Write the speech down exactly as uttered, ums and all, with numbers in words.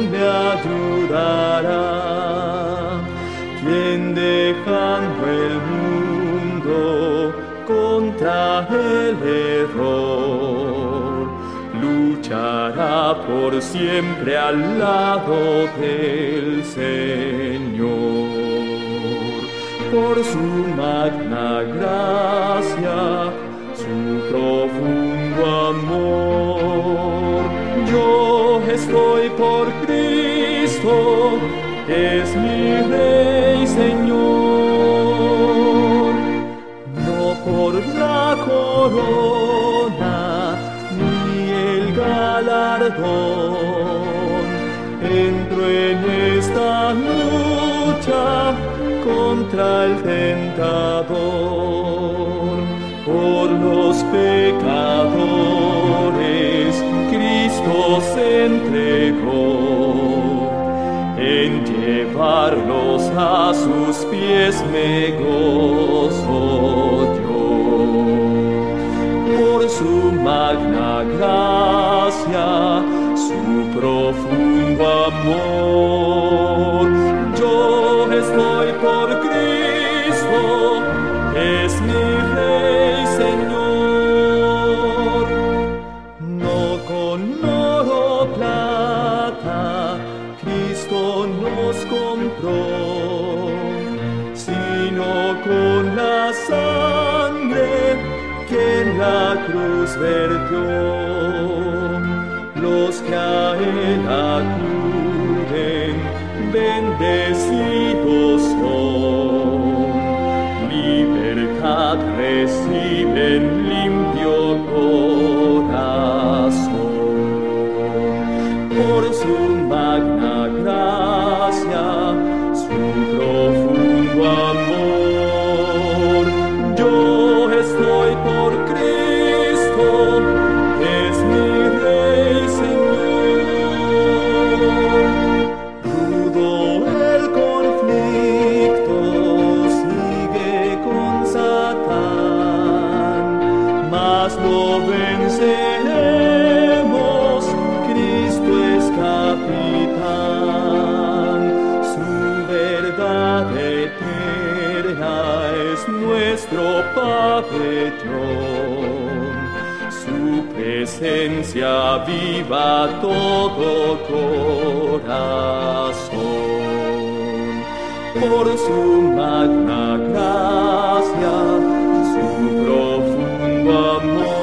¿quién me ayudará? ¿Quién dejando el mundo contra el error luchará por siempre al lado del Señor? Por su magna gracia, su profundo amor, yo estoy por Cristo, es mi Rey Señor. No por la corona ni el galardón entro en esta lucha contra el tentador. Por los pecadores Cristo se entregó, en llevarlos a sus pies me gozo yo. Por su magna gracia, su profundo amor, yo estoy por Cristo, es mi Rey Señor. No con oro o plata Cristo nos compró, sino con la sangre que en la cruz vertió. Los que a Él acuden bendecidos son, libertad reciben, limpio corazón. Por su magna gracia, su profundo amor, yo estoy por Cristo, es mi Rey Señor. Rudo el conflicto sigue con Satán, mas lo venceremos, Cristo es capitán. Su verdad eterna es nuestro pabellón, su presencia viva todo corazón. Por su magna gracia, su profundo amor,